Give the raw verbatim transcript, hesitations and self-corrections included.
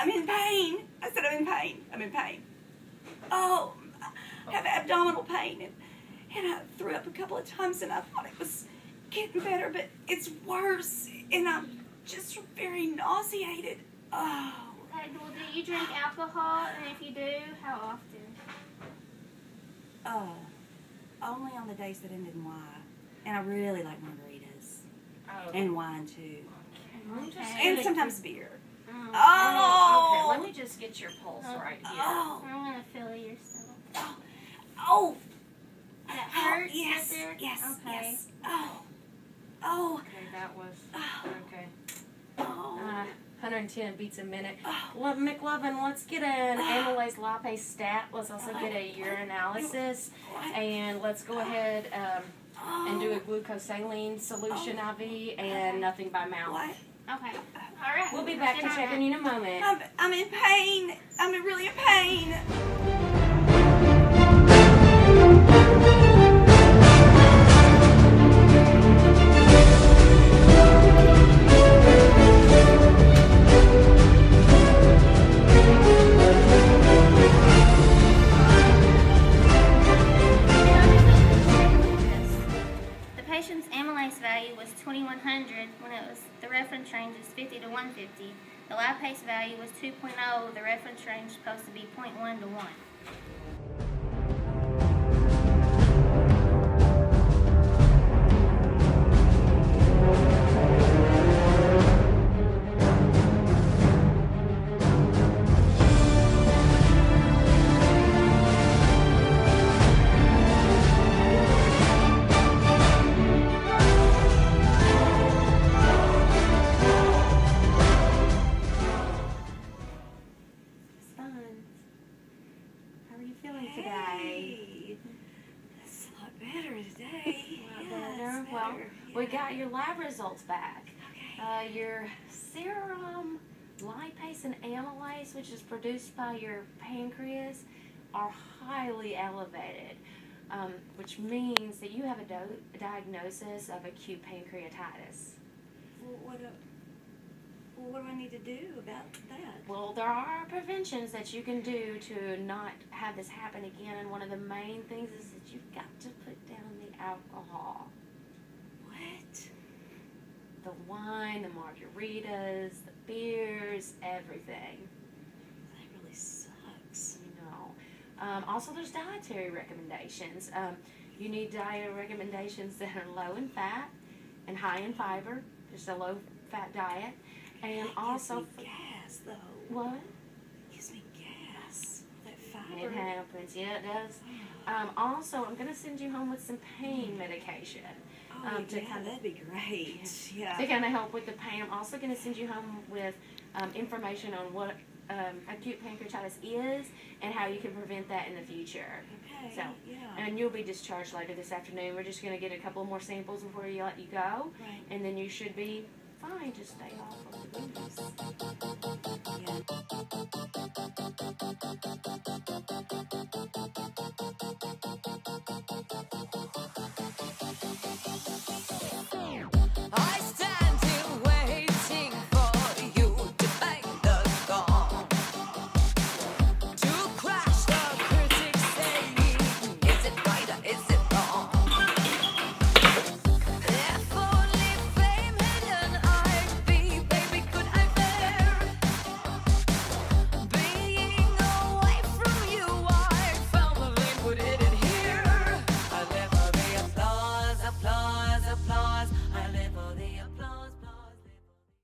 I'm in pain. I said I'm in pain. I'm in pain. Oh, I have abdominal pain. And, and I threw up a couple of times, and I thought it was getting better, but it's worse. And I'm just very nauseated. Oh. Okay, well, do you drink alcohol? And if you do, how often? Oh, only on the days that end in Y. And I really like margaritas. Oh. And wine, too. Okay. And sometimes beer. Oh. Oh! Okay, let me just get your pulse right here. Oh! I'm going to feel your stomach. Oh! Oh! That hurts Oh, yes, right there? yes, Okay. yes. Oh! Oh! Okay, that was, Oh! okay. Oh! Uh, one hundred ten beats a minute. Oh. Well, McLovin, let's get an amylase lipase stat. Let's also get a urinalysis. And let's go ahead um, and do a glucosaline solution I V and nothing by mouth. What? Okay. All right. We'll be back to check on you in a moment. I'm, I'm in pain. I'm really in pain. The patient's amylase value was twenty-one hundred when it was the reference range is fifty to one fifty. The lipase value was two point oh. The reference range is supposed to be zero point one to one. How are you feeling today? Hey, that's a lot better today. A lot Yeah, better? it's Well, better. we Yeah. got your lab results back. Okay. Uh, your serum lipase and amylase, which is produced by your pancreas, are highly elevated, um, which means that you have a, do- a diagnosis of acute pancreatitis. Well, what do, well, what do I need to do about that? Well, there are preventions that you can do to not have this happen again, and one of the main things is that you've got to put down the alcohol. What? The wine, the margaritas, the beers, everything. That really sucks. You know. Um, also, there's dietary recommendations. Um, you need diet recommendations that are low in fat and high in fiber. Just a low-fat diet. And That also... gives me gas, though. What? It gives me gas. That fiber. It happens. Yeah, it does. Um, also, I'm going to send you home with some pain medication. Oh, um, to yeah, kind of- that'd be great. Yeah. To kind of help with the pain. I'm also going to send you home with um, information on what um, acute pancreatitis is and how you can prevent that in the future. Okay. So, yeah. and you'll be discharged later this afternoon. We're just going to get a couple more samples before we let you go. Right. And then you should be fine. Just stay off of the booze. Yeah.